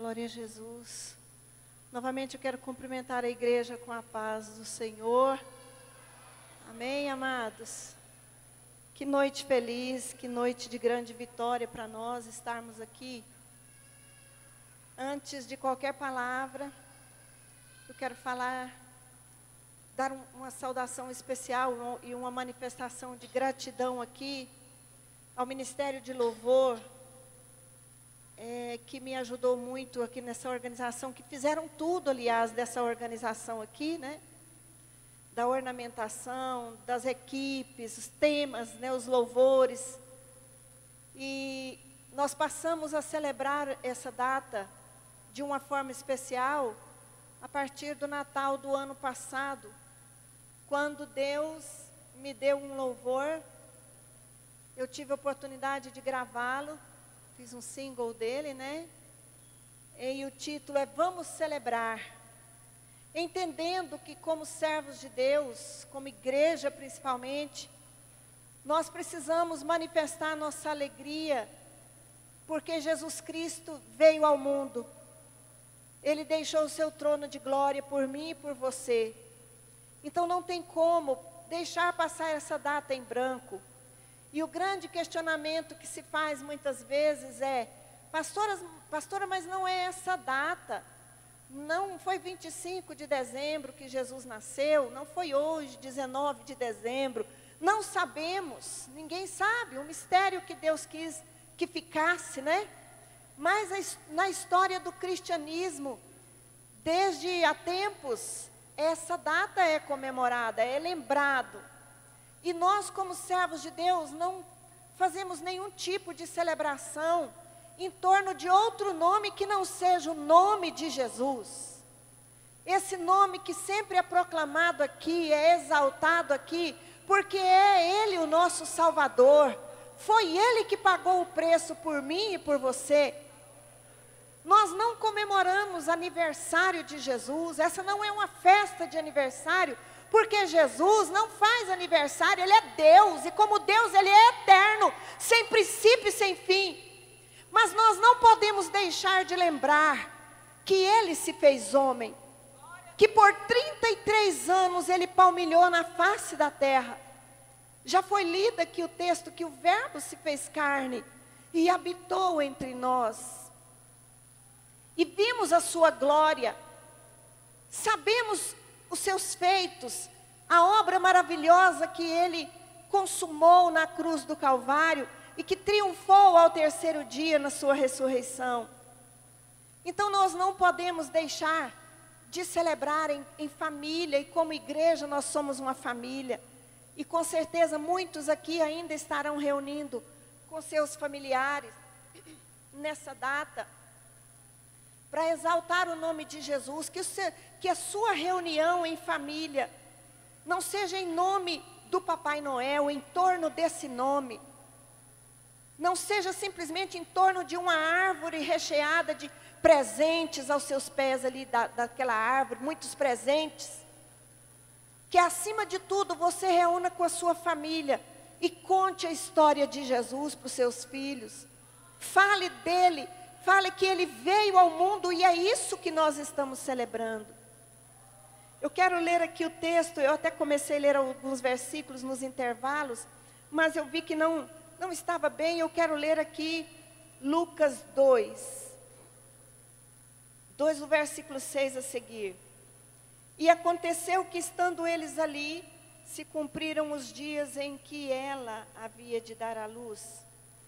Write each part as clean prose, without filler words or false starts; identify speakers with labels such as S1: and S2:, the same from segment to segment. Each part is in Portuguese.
S1: Glória a Jesus. Novamente eu quero cumprimentar a igreja com a paz do Senhor. Amém, amados? Que noite feliz, que noite de grande vitória para nós estarmos aqui. Antes de qualquer palavra, eu quero dar uma saudação especial e uma manifestação de gratidão aqui ao Ministério de Louvor, que me ajudou muito aqui nessa organização, que fizeram tudo, aliás, dessa organização aqui, né? Da ornamentação, das equipes, os temas, né, os louvores. E nós passamos a celebrar essa data de uma forma especial a partir do Natal do ano passado, quando Deus me deu um louvor. Eu tive a oportunidade de gravá-lo, fiz um single dele, né? E o título é Vamos Celebrar. Entendendo que como servos de Deus, como igreja principalmente, nós precisamos manifestar nossa alegria, porque Jesus Cristo veio ao mundo. Ele deixou o seu trono de glória por mim e por você. Então não tem como deixar passar essa data em branco. E o grande questionamento que se faz muitas vezes é: pastora, mas não é essa data. Não foi 25 de dezembro que Jesus nasceu, não foi hoje, 19 de dezembro. Não sabemos, ninguém sabe, o mistério que Deus quis que ficasse, né? Mas na história do cristianismo, desde há tempos, essa data é comemorada, é lembrado. E nós, como servos de Deus, não fazemos nenhum tipo de celebração em torno de outro nome que não seja o nome de Jesus. Esse nome que sempre é proclamado aqui, é exaltado aqui, porque é Ele o nosso Salvador. Foi Ele que pagou o preço por mim e por você. Nós não comemoramos aniversário de Jesus, essa não é uma festa de aniversário, porque Jesus não faz aniversário, Ele é Deus, e como Deus Ele é eterno, sem princípio e sem fim. Mas nós não podemos deixar de lembrar que Ele se fez homem, que por 33 anos Ele palmilhou na face da terra. Já foi lido aqui o texto que o Verbo se fez carne e habitou entre nós. E vimos a sua glória, sabemos os seus feitos, a obra maravilhosa que Ele consumou na cruz do Calvário e que triunfou ao terceiro dia na sua ressurreição. Então nós não podemos deixar de celebrar em família, e como igreja nós somos uma família. E com certeza muitos aqui ainda estarão reunindo com seus familiares nessa data, para exaltar o nome de Jesus, que a sua reunião em família não seja em nome do Papai Noel, em torno desse nome. Não seja simplesmente em torno de uma árvore recheada de presentes aos seus pés ali daquela árvore, muitos presentes. Que acima de tudo você reúna com a sua família e conte a história de Jesus para os seus filhos. Fale dele. Fale que Ele veio ao mundo e é isso que nós estamos celebrando. Eu quero ler aqui o texto, eu até comecei a ler alguns versículos nos intervalos, mas eu vi que não estava bem. Eu quero ler aqui Lucas 2, o versículo 6 a seguir. E aconteceu que, estando eles ali, se cumpriram os dias em que ela havia de dar à luz.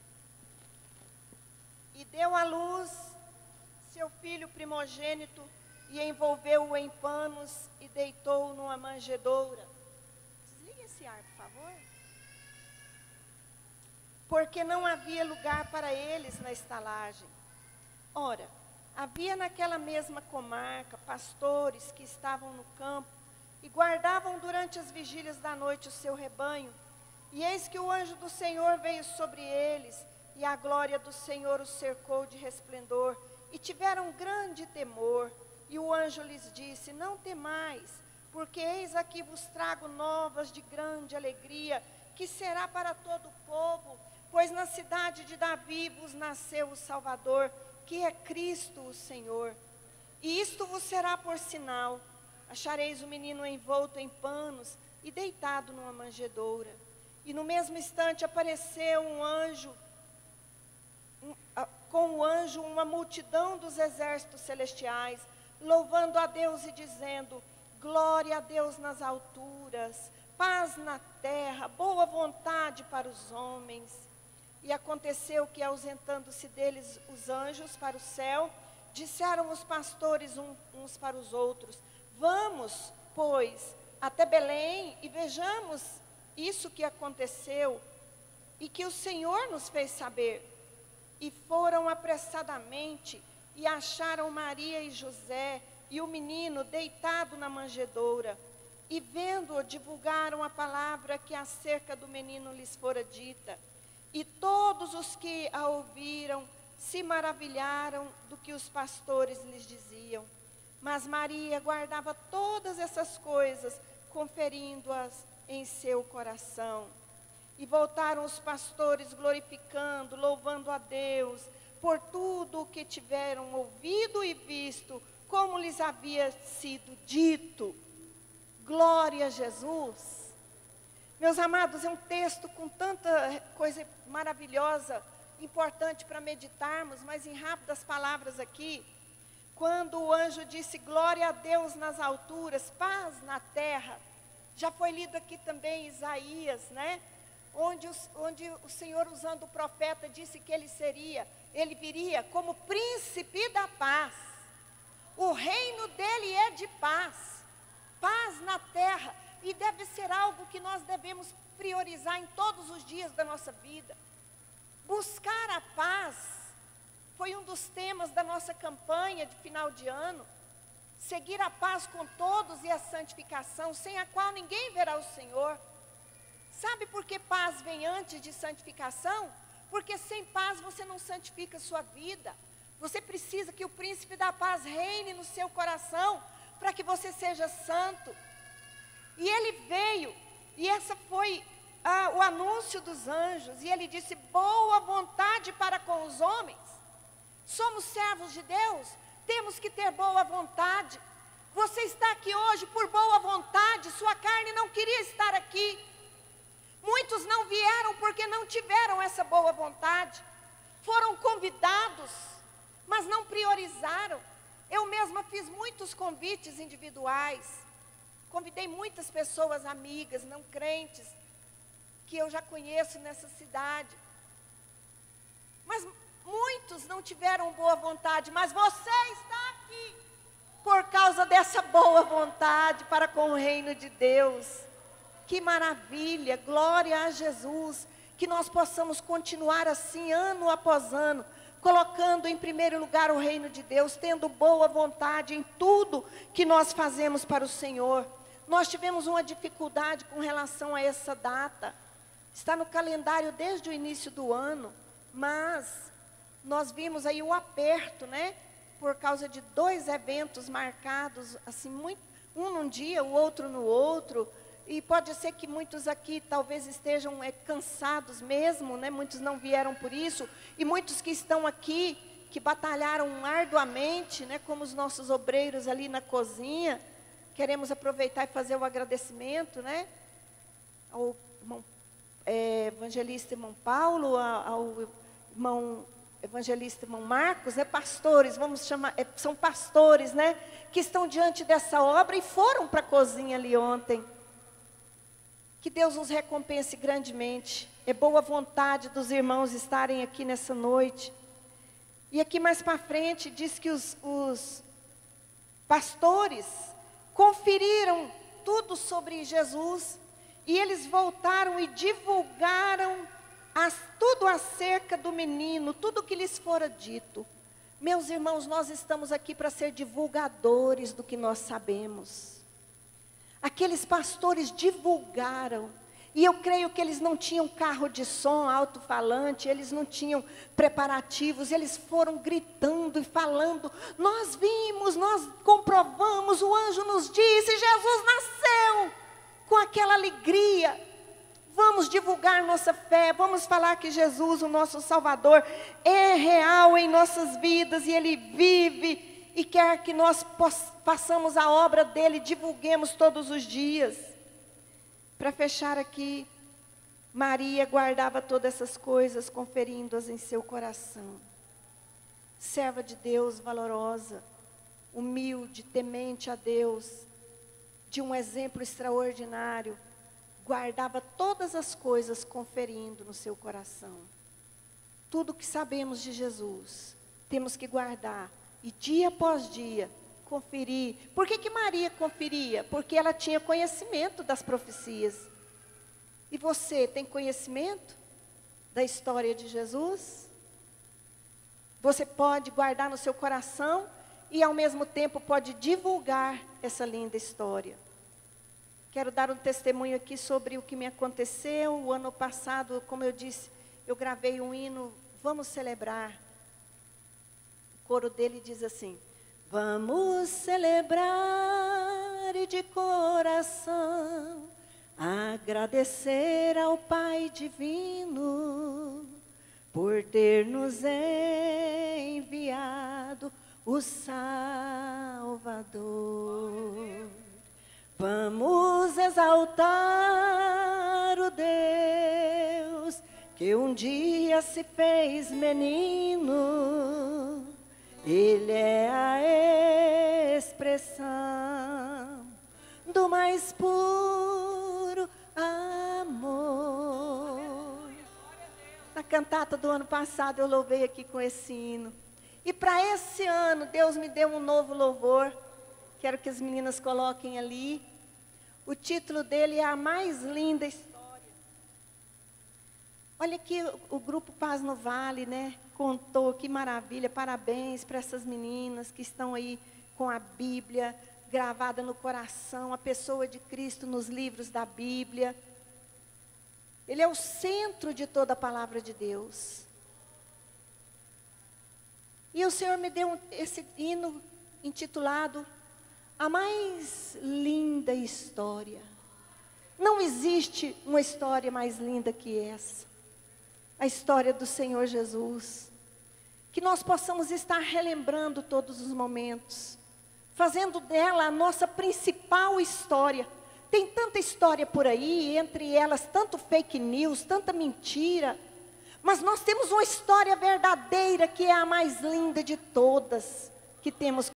S1: E deu à luz seu filho primogênito, e envolveu-o em panos, e deitou-o numa manjedoura. Desliga esse ar, por favor. Porque não havia lugar para eles na estalagem. Ora, havia naquela mesma comarca pastores que estavam no campo, e guardavam durante as vigílias da noite o seu rebanho. E eis que o anjo do Senhor veio sobre eles, e a glória do Senhor os cercou de resplendor, e tiveram grande temor. E o anjo lhes disse: não temais, porque eis aqui vos trago novas de grande alegria, que será para todo o povo, pois na cidade de Davi vos nasceu o Salvador, que é Cristo o Senhor. E isto vos será por sinal: achareis o menino envolto em panos e deitado numa manjedoura. E no mesmo instante apareceu um anjo, com o anjo uma multidão dos exércitos celestiais, louvando a Deus e dizendo: glória a Deus nas alturas, paz na terra, boa vontade para os homens. E aconteceu que, ausentando-se deles os anjos para o céu, disseram os pastores uns para os outros: vamos, pois, até Belém e vejamos isso que aconteceu e que o Senhor nos fez saber. E foram apressadamente e acharam Maria e José e o menino deitado na manjedoura. E vendo-o, divulgaram a palavra que acerca do menino lhes fora dita. E todos os que a ouviram se maravilharam do que os pastores lhes diziam. Mas Maria guardava todas essas coisas, conferindo-as em seu coração. E voltaram os pastores glorificando, louvando a Deus, por tudo o que tiveram ouvido e visto, como lhes havia sido dito. Glória a Jesus. Meus amados, é um texto com tanta coisa maravilhosa, importante para meditarmos, mas em rápidas palavras aqui, quando o anjo disse glória a Deus nas alturas, paz na terra, já foi lido aqui também Isaías, né? Onde o Senhor, usando o profeta, disse que ele viria como príncipe da paz. O reino dele é de paz, paz na terra, e deve ser algo que nós devemos priorizar em todos os dias da nossa vida. Buscar a paz foi um dos temas da nossa campanha de final de ano. Seguir a paz com todos e a santificação, sem a qual ninguém verá o Senhor. Sabe por que paz vem antes de santificação? Porque sem paz você não santifica a sua vida. Você precisa que o príncipe da paz reine no seu coração, para que você seja santo. E ele veio, e essa foi o anúncio dos anjos, e ele disse: boa vontade para com os homens. Somos servos de Deus, temos que ter boa vontade. Você está aqui hoje por boa vontade, sua carne não queria estar aqui. Muitos não vieram porque não tiveram essa boa vontade. Foram convidados, mas não priorizaram. Eu mesma fiz muitos convites individuais. Convidei muitas pessoas, amigas, não crentes, que eu já conheço nessa cidade. Mas muitos não tiveram boa vontade, mas você está aqui por causa dessa boa vontade para com o reino de Deus. Que maravilha, glória a Jesus, que nós possamos continuar assim ano após ano, colocando em primeiro lugar o reino de Deus, tendo boa vontade em tudo que nós fazemos para o Senhor. Nós tivemos uma dificuldade com relação a essa data, está no calendário desde o início do ano, mas nós vimos aí o aperto, né? Por causa de 2 eventos marcados, assim, um num dia, o outro no outro. E pode ser que muitos aqui talvez estejam cansados mesmo, né? Muitos não vieram por isso. E muitos que estão aqui, que batalharam arduamente, né? Como os nossos obreiros ali na cozinha. Queremos aproveitar e fazer o agradecimento, né? Ao irmão, evangelista irmão Paulo, ao irmão evangelista irmão Marcos, né? Pastores, vamos chamar, são pastores, né? Que estão diante dessa obra e foram para a cozinha ali ontem. Que Deus nos recompense grandemente. É boa vontade dos irmãos estarem aqui nessa noite. E aqui mais para frente diz que os pastores conferiram tudo sobre Jesus. E eles voltaram e divulgaram tudo acerca do menino, tudo que lhes fora dito. Meus irmãos, nós estamos aqui para ser divulgadores do que nós sabemos. Aqueles pastores divulgaram, e eu creio que eles não tinham carro de som, alto-falante, eles não tinham preparativos, eles foram gritando e falando: nós vimos, nós comprovamos, o anjo nos disse, Jesus nasceu, com aquela alegria. Vamos divulgar nossa fé, vamos falar que Jesus, o nosso Salvador, é real em nossas vidas e Ele vive e quer que nós façamos a obra dEle, divulguemos todos os dias. Para fechar aqui, Maria guardava todas essas coisas, conferindo-as em seu coração. Serva de Deus valorosa, humilde, temente a Deus, de um exemplo extraordinário, guardava todas as coisas conferindo no seu coração. Tudo que sabemos de Jesus, temos que guardar, e dia após dia, conferir. Por que Maria conferia? Porque ela tinha conhecimento das profecias. E você tem conhecimento da história de Jesus? Você pode guardar no seu coração e ao mesmo tempo pode divulgar essa linda história. Quero dar um testemunho aqui sobre o que me aconteceu. O ano passado, como eu disse, eu gravei um hino, Vamos Celebrar. O coro dele diz assim: vamos celebrar e de coração agradecer ao Pai Divino por ter nos enviado o Salvador. Vamos exaltar o Deus que um dia se fez menino. Ele é a expressão do mais puro amor. Na cantata do ano passado eu louvei aqui com esse hino. E para esse ano Deus me deu um novo louvor. Quero que as meninas coloquem ali. O título dele é A Mais Linda História. Olha aqui o grupo Paz no Vale, né? Contou, que maravilha. Parabéns para essas meninas que estão aí com a Bíblia gravada no coração, a pessoa de Cristo nos livros da Bíblia. Ele é o centro de toda a palavra de Deus. E o Senhor me deu esse hino intitulado A Mais Linda História. Não existe uma história mais linda que essa. A história do Senhor Jesus. Que nós possamos estar relembrando todos os momentos, fazendo dela a nossa principal história. Tem tanta história por aí, entre elas tanto fake news, tanta mentira. Mas nós temos uma história verdadeira que é a mais linda de todas que temos